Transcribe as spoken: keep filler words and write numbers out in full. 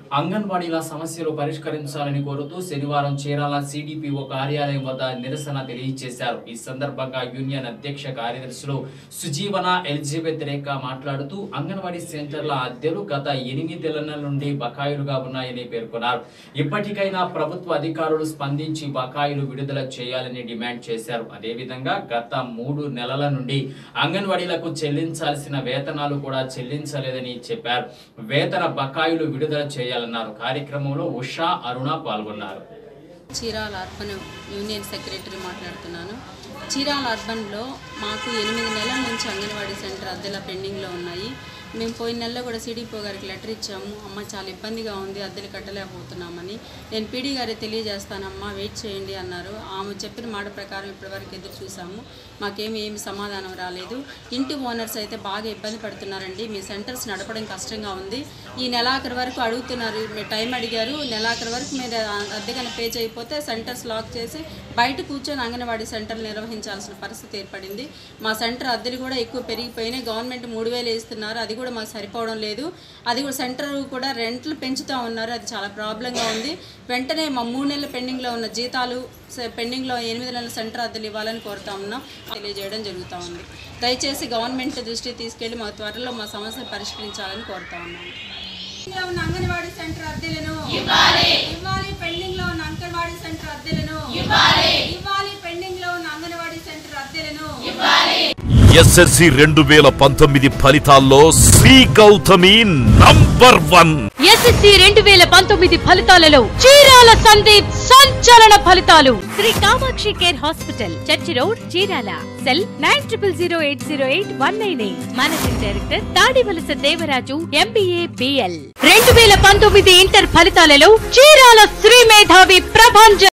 అంగన్వాడీల సమస్యలు పరిష్కరించాలని కోరుతూ శనివారం చీరాల సిడిపిఓ కార్యాలయం వద్ద నిరసన తెలియజేశారు. ఈ సందర్భంగా యూనియన్ అధ్యక్ష కార్యదర్శులు సుజీవన ఎలిజబెత్ రేఖ మాట్లాడుతూ అంగన్వాడీ సెంటర్ల అద్దెలు గత ఎనిమిదేళ్ల నుండి బకాయిలుగా ఉన్నాయని పేర్కొన్నారు. ఇప్పటికైనా ప్రభుత్వ అధికారులు స్పందించి బకాయిలు విడుదల చేయాలని డిమాండ్ చేశారు. అదేవిధంగా గత మూడు నెలల నుండి అంగన్వాడీలకు చెల్లించాల్సిన వేతనాలు కూడా చెల్లించలేదని చెప్పారు. వేతన బకాయిలు విడుదల చేయాలన్నారు. కార్యక్రమంలో ఉషా, అరుణ పాల్గొన్నారు. చీరాల అర్బన్ యూనియన్ సెక్రటరీ మాట్లాడుతున్నాను. చీరాల అర్బన్లో మాకు ఎనిమిది నెలల నుంచి అంగన్వాడీ సెంటర్ అద్దెల పెండింగ్లో ఉన్నాయి. మేము పోయిన నెలలో కూడా సిడిపో గారికి లెటర్ ఇచ్చాము. అమ్మ చాలా ఇబ్బందిగా ఉంది, అద్దెలు కట్టలేకపోతున్నామని. నేను పీడీ గారికి తెలియజేస్తానమ్మా, వెయిట్ చేయండి అన్నారు. ఆమె చెప్పిన మాట ప్రకారం ఇప్పటివరకు ఎదురు చూసాము. మాకేమి ఏమి సమాధానం రాలేదు. ఇంటి ఓనర్స్ అయితే బాగా ఇబ్బంది పడుతున్నారండి. మీ సెంటర్స్ నడపడం కష్టంగా ఉంది. ఈ నెలాఖరు వరకు అడుగుతున్నారు, మీరు టైం అడిగారు, నెలాఖరు వరకు మీరు అద్దె కన్నా పే చేయకపోతే సెంటర్స్ లాక్ చేసి బయట కూర్చొని అంగన్వాడీ సెంటర్లు నిర్వహించాల్సిన పరిస్థితి ఏర్పడింది. మా సెంటర్ అద్దెలు కూడా ఎక్కువ పెరిగిపోయినాయి. గవర్నమెంట్ మూడు వేలు ఇస్తున్నారు, అది కూడా మాకు సరిపోవడం లేదు. అది కూడా సెంటర్ కూడా రెంట్లు పెంచుతూ ఉన్నారు. అది చాలా ప్రాబ్లంగా ఉంది. వెంటనే మా మూడు నెలల పెండింగ్లో ఉన్న జీతాలు, పెండింగ్లో ఎనిమిది నెలల సెంటర్ అద్దెలు ఇవ్వాలని కోరుతా ఉన్నాం. తెలియజేయడం జరుగుతూ ఉంది. దయచేసి గవర్నమెంట్ దృష్టి తీసుకెళ్లి మా త్వరలో మా సమస్యను పరిష్కరించాలని కోరుతా ఉన్నాను. ఉన్న అంగన్వాడీ సెంటర్ అద్దెలను ఇవ్వాలి. పెండింగ్ లో ఉన్న అంగన్వాడీ సెంటర్ అద్దెలను ఇవ్వాలి. పెండింగ్ లో ఉన్న అంగన్వాడీ సెంటర్ అద్దెలను ఇవ్వాలి. ఎస్ఎస్సి రెండు వేల పంతొమ్మిది ఫలితాల్లో Shri Gautami number one. SSC రెండు వేల పంతొమ్మిది ఫలితాలలో చీరాల సందీప్ సంచలన ఫలితాలు. Shri Kamakshi care hospital, church road, Chirala. Cell nine triple zero eight zero eight one nine eight. Managing director Tadivalasa Devaraju, MBA, BL. రెండు వేల పంతొమ్మిది ఇంటర్ ఫలితాలలో చీరాల శ్రీ మేధావి ప్రభంజన్.